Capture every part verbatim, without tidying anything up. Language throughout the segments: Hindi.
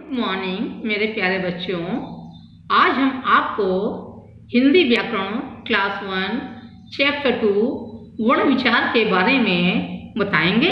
गुड मॉर्निंग मेरे प्यारे बच्चों। आज हम आपको हिंदी व्याकरण क्लास वन चैप्टर टू वर्ण विचार के बारे में बताएंगे।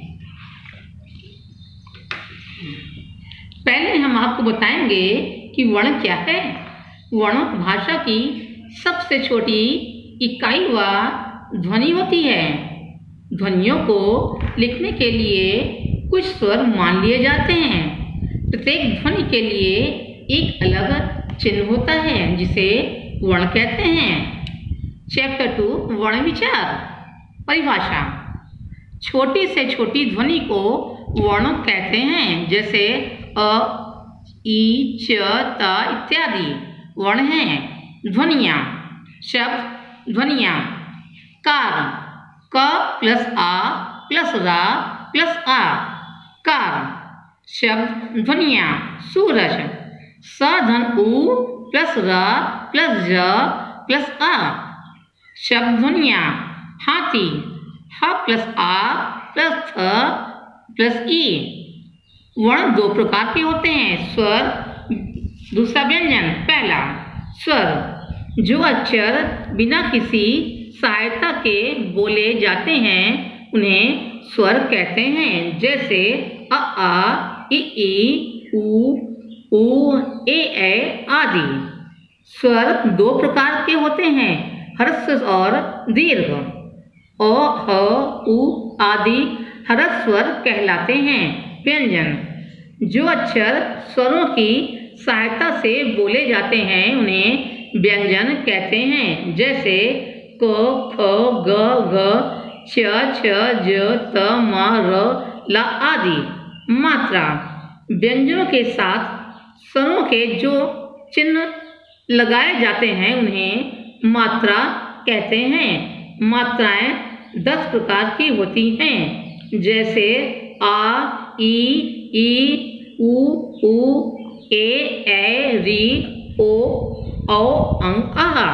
पहले हम आपको बताएंगे कि वर्ण क्या है। वर्ण भाषा की सबसे छोटी इकाई व ध्वनि होती है। ध्वनियों को लिखने के लिए कुछ स्वर मान लिए जाते हैं। प्रत्येक ध्वनि के लिए एक अलग चिन्ह होता है जिसे वर्ण कहते हैं। चैप्टर टू वर्ण विचार। परिभाषा। छोटी से छोटी ध्वनि को वर्ण कहते हैं, जैसे अ, ई, च, त इत्यादि वर्ण हैं। ध्वनियाँ। शब्द ध्वनियाँ। कार, क प्लस आ प्लस रा प्लस आ, कार। शब्द ध्वनियाँ। सूरज, स धन उ प्लस र प्लस ज प्लस आ, शब्द ध्वनियाँ। हाथी, ह प्लस आ प्लस थ प्लस ई। वर्ण दो प्रकार के होते हैं, स्वर दूसरा व्यंजन। पहला स्वर, जो अक्षर बिना किसी सहायता के बोले जाते हैं उन्हें स्वर कहते हैं, जैसे अ आ, इ ई, उ ऊ, ए ए आदि। स्वर दो प्रकार के होते हैं, ह्रस्व और दीर्घ। अ, ह, उ आदि ह्रस्व स्वर कहलाते हैं। व्यंजन, जो अक्षर स्वरों की सहायता से बोले जाते हैं उन्हें व्यंजन कहते हैं, जैसे क, ख, ग, घ, छ, छ, ज, त, म, र, ल आदि। मात्रा, व्यंजनों के साथ स्वरों के जो चिन्ह लगाए जाते हैं उन्हें मात्रा कहते हैं। मात्राएं दस प्रकार की होती हैं, जैसे आ, ई, ई, उ, ऊ, ए, ए, री, ओ, औ, अं, आहा।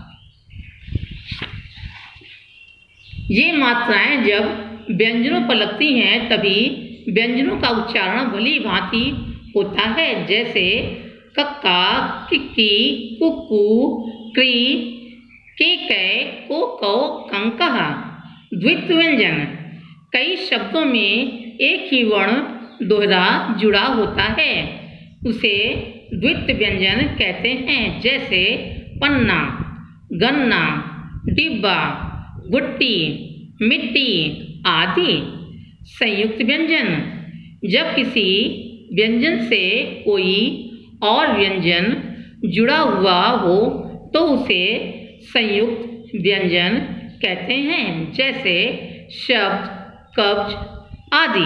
ये मात्राएं जब व्यंजनों पर लगती हैं तभी व्यंजनों का उच्चारण भली भांति होता है, जैसे कक्का, किक्की, कुक्कू, क्री, केकै, कोकौ, कंकहा। द्वित्व व्यंजन, कई शब्दों में एक ही वर्ण दोहरा जुड़ा होता है, उसे द्वित्व व्यंजन कहते हैं, जैसे पन्ना, गन्ना, डिब्बा, गुट्टी, मिट्टी आदि। संयुक्त व्यंजन, जब किसी व्यंजन से कोई और व्यंजन जुड़ा हुआ हो तो उसे संयुक्त व्यंजन कहते हैं, जैसे शब्द, कब्ज आदि।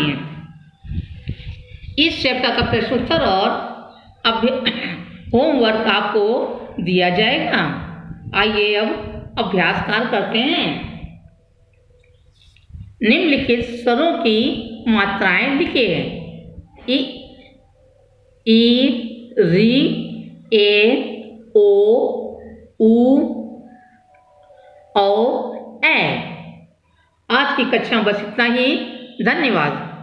इस चैप्टर का प्रश्न उत्तर और होमवर्क आपको दिया जाएगा। आइए अब अभ्यास कार्य करते हैं। निम्नलिखित स्वरों की मात्राएं लिखिए। इ, ई, री, ए, ओ, उ, औ, ए। आज की कक्षा में बस इतना ही। धन्यवाद।